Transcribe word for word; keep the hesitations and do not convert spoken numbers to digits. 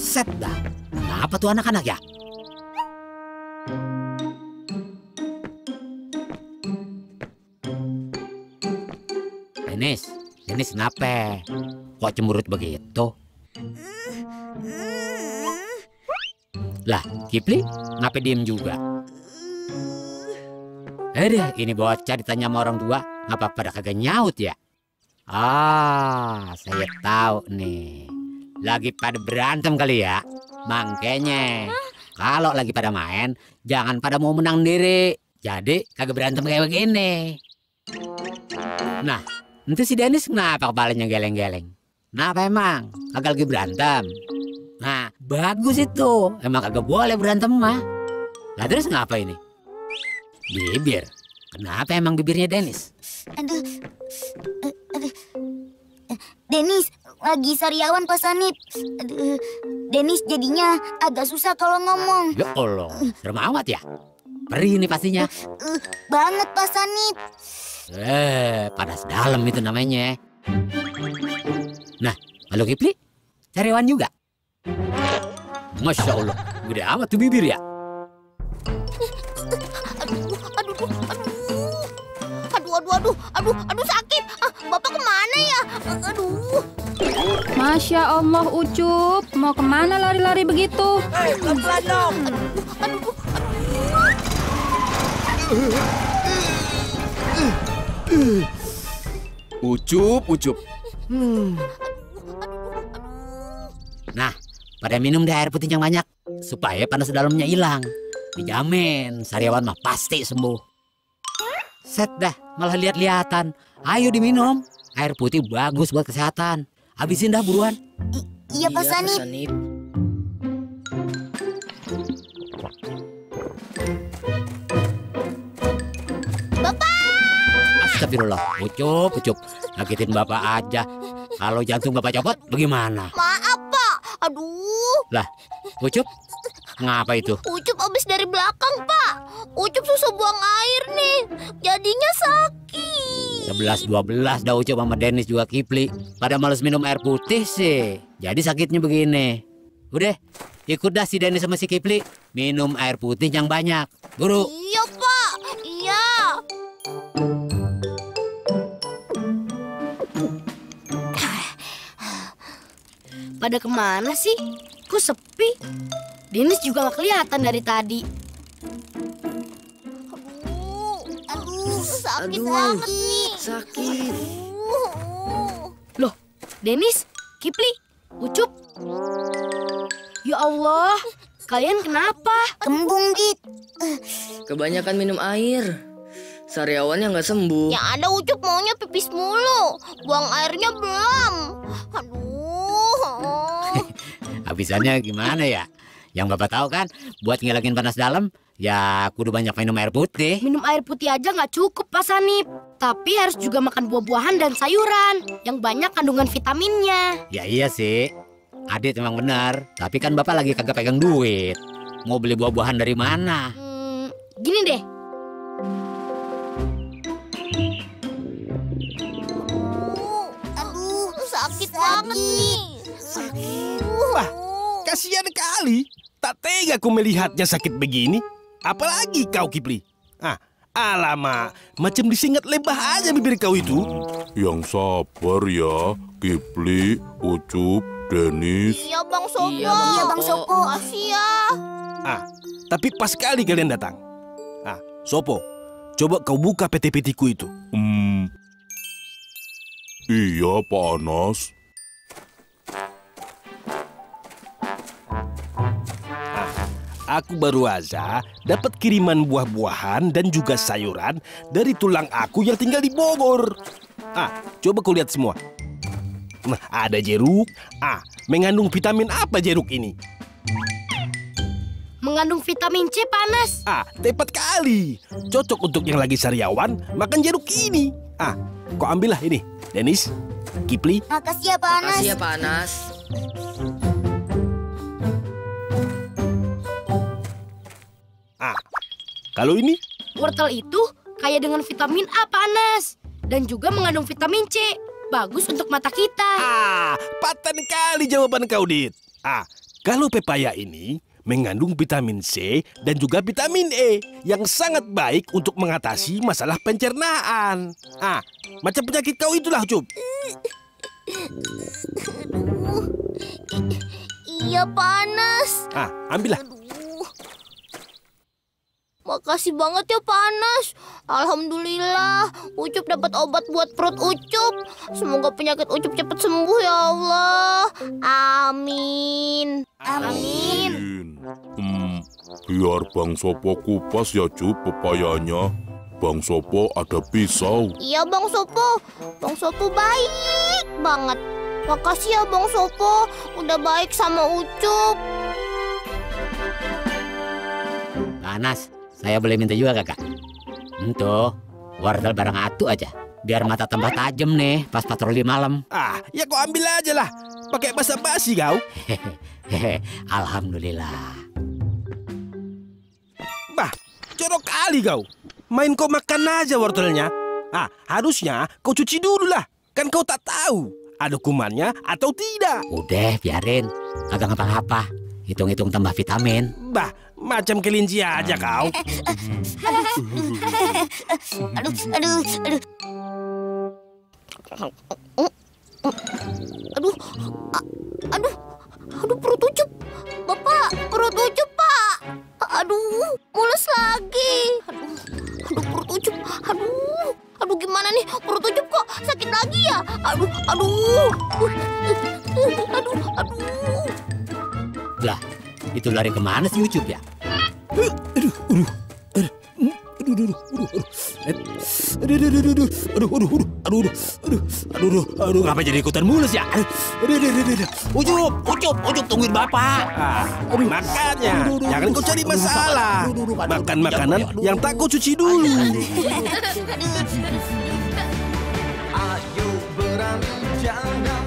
Set dah. Kenapa tuh anak-anak ya? Denis, Denis kenapa? Kok cemberut begitu? Lah, Kipli, ngapa diem juga? Eh deh, ini bocah ditanya sama orang tua, ngapa pada kagak nyaut ya? Ah, saya tahu nih. Lagi pada berantem kali ya. Makanya, kalau lagi pada main, jangan pada mau menang diri. Jadi, kagak berantem kayak begini. Nah, itu si Denis kenapa kepalanya geleng-geleng? Kenapa emang? Kagak lagi berantem? Nah, bagus itu. Emang kagak boleh berantem mah. Lah terus ngapa ini? Bibir. Kenapa emang bibirnya Denis? Aduh. Aduh. Denis, lagi sariawan Pak Sanip. Aduh. Denis jadinya agak susah kalau ngomong. Ya Allah, serem amat ya? Perih ini pastinya. Uh, banget Pak Sanip. Eh, panas dalam itu namanya. Nah, kalau Kipli, sariawan juga? Masya Allah, gede amat tuh bibir ya? Aduh, aduh, aduh, aduh, aduh, aduh, aduh, aduh sakit. Ah, Bapak kemana ya? Aduh. Masya Allah, Ucup, mau kemana lari-lari begitu? Hei, pelan-pelan dong. Aduh, aduh. Ucup, Ucup. Hmm. Nah, pada minum deh air putih yang banyak supaya panas dalamnya hilang. Dijamin sariawan mah pasti sembuh. Set dah, malah lihat-lihatan. Ayo diminum. Air putih bagus buat kesehatan. Habisin dah buruan. I iya Pak Sanip. Bapak! Astagfirullah, Ucup, Ucup. Nyakitin Bapak aja. Kalau jantung Bapak copot, bagaimana? Maaf, Pak. Aduh. Lah, Ucup, ngapa itu? Ucup habis dari belakang, Pak. Ucup susah buang air nih. Jadinya sakit. sebelas dua belas dah Ucup sama Denis juga Kipli. Pada males minum air putih sih. Jadi sakitnya begini. Udah, ikut dah si Denis sama si Kipli. Minum air putih yang banyak. Guru. Iya, Pak. Iya. Pada kemana sih? Kok sepi? Denis juga gak kelihatan dari tadi. Aduh, aduh, sakit Aduh, banget nih. sakit. Aduh. Loh, Denis, Kipli, Ucup. Ya Allah, kalian kenapa? Kembung, Dit. Kebanyakan minum air. Sariawannya nggak sembuh. Yang ada Ucup maunya pipis mulu. Buang airnya belum. Aduh. Habisannya gimana ya? Yang Bapak tahu kan, buat ngilangin panas dalam, ya kudu banyak minum air putih. Minum air putih aja nggak cukup, Pak Sanip. Tapi harus juga makan buah-buahan dan sayuran yang banyak kandungan vitaminnya. Ya iya sih, Adit emang benar. Tapi kan Bapak lagi kagak pegang duit. Mau beli buah-buahan dari mana? Hmm, gini deh. Aduh, sakit banget nih. Wah, kasihan kali. Tak tega ku melihatnya sakit begini. Apalagi kau, Kipli. Ah, alamak, macam disingat lebah aja bibir kau itu. Yang sabar ya, Kipli, Ucup, Denis. Iya, Bang Sopo. Iya, Bang Iya, Bang Sopo. Makasih ya. Ah, tapi pas kali kalian datang. Ah, Sopo, coba kau buka peti-petiku itu. Hmm. Iya, Pak Anas. Aku baru aja dapat kiriman buah-buahan dan juga sayuran dari tulang aku yang tinggal di Bogor. Ah, coba kau lihat semua. Nah, ada jeruk. Ah, mengandung vitamin apa jeruk ini? Mengandung vitamin C, Panas. Ah, tepat kali. Cocok untuk yang lagi sariawan makan jeruk ini. Ah, kau ambillah ini, Denis, Kipli. Makasih ya Pak Anas. Makasih ya, Pak Anas. Ah, kalau ini? Wortel itu kaya dengan vitamin A, Panas. Dan juga mengandung vitamin C. Bagus untuk mata kita. Ah, paten kali jawaban kau, Dit. Ah, Kalau pepaya ini mengandung vitamin C dan juga vitamin E yang sangat baik untuk mengatasi masalah pencernaan. Ah, macam penyakit kau itulah, Ucup. Aduh. Iya panas. Ah, ambillah. Aduh. Makasih banget ya Panas. Alhamdulillah, Ucup dapat obat buat perut Ucup. Semoga penyakit Ucup cepat sembuh ya Allah. Amin. Amin. Hmm, biar Bang Sopo kupas ya, Cup, pepayanya. Bang Sopo ada pisau. Iya Bang Sopo. Bang Sopo baik banget. Makasih ya Bang Sopo, udah baik sama Ucup. Panas, saya boleh minta juga kakak? Entuh, wortel bareng atu aja. Biar mata tambah tajam nih pas patroli malam. Ah, ya kau ambil aja lah. Pakai basa-basi kau. Hehehe, alhamdulillah. Bah, corok kali kau. Main kau makan aja wortelnya. Ah, harusnya kau cuci dulu lah. Kan kau tak tahu ada kumannya atau tidak. Udah, biarin. Kagak ngapa-ngapa. Hitung-hitung tambah vitamin. Bah, macam kelinci aja kau. Aduh, aduh, aduh. Aduh, a- aduh, aduh perut Ucup. Bapak, perut Ucup Pak. Aduh, mulus lagi. Aduh, aduh perut Ucup. Aduh, aduh gimana nih perut Ucup kok sakit lagi ya? Aduh, aduh, aduh, aduh. Lah, itu lari kemana sih Ucup ya? Aduh, aduh, aduh, aduh, aduh, aduh, aduh, aduh, aduh, aduh, aduh, ngapa jadi ikutan mulus ya? Aduh, aduh, aduh, aduh, aduh. Ucup, Ucup, Ucup, tungguin bapak. Ah, makanya, jangan kau cari masalah. Makan makanan yang tak kau cuci dulu. Ayo beranjak